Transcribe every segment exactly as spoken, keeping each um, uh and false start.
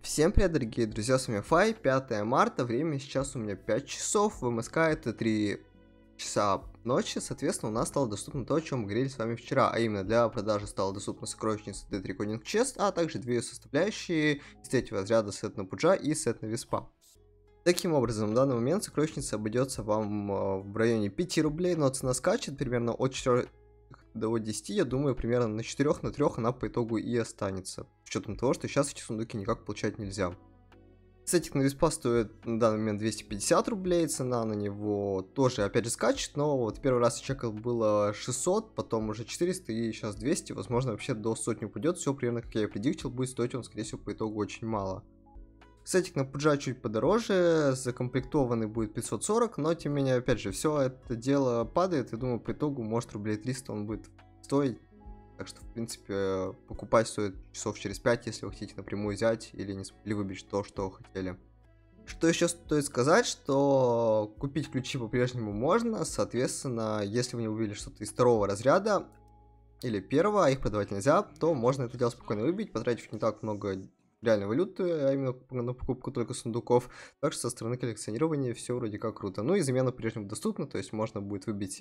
Всем привет, дорогие друзья, с вами Фай, пятое марта, время сейчас у меня пять часов, в МСК это три часа ночи, соответственно, у нас стало доступно то, о чем мы говорили с вами вчера, а именно для продажи стала доступна сокровищница ди три Coding Chest, а также две составляющие из третьего разряда сет на Пуджа и сет на Виспа. Таким образом, в данный момент сокровищница обойдется вам в районе пяти рублей, но цена скачет примерно от четырёх до десяти, я думаю, примерно на четырёх, на трёх она по итогу и останется. С учетом того, что сейчас эти сундуки никак получать нельзя. Сетик на Виспа стоит на данный момент двести пятьдесят рублей, цена на него тоже опять же скачет, но вот первый раз я чекал было шестьсот, потом уже четыреста и сейчас двести, возможно вообще до сотни упадет, все примерно как я и предиктил, будет стоить он скорее всего по итогу очень мало. Сетик на Пуджа чуть подороже, закомплектованный будет пятьсот сорок, но тем не менее, опять же, все это дело падает, и думаю, по итогу, может, рублей триста он будет стоить. Так что, в принципе, покупать стоит часов через пять, если вы хотите напрямую взять или не смогли выбить то, что хотели. Что еще стоит сказать, что купить ключи по-прежнему можно, соответственно, если вы не убили что-то из второго разряда или первого, а их продавать нельзя, то можно это дело спокойно выбить, потратив не так много реальной валюты, а именно на покупку только сундуков. Так что со стороны коллекционирования все вроде как круто. Ну и замена по-прежнему доступна, то есть можно будет выбить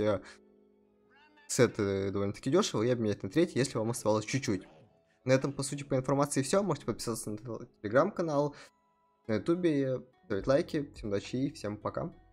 сеты довольно-таки дешево и обменять на третий, если вам оставалось чуть-чуть. На этом, по сути, по информации все. Можете подписаться на телеграм-канал, на ютубе, ставить лайки. Всем удачи и всем пока.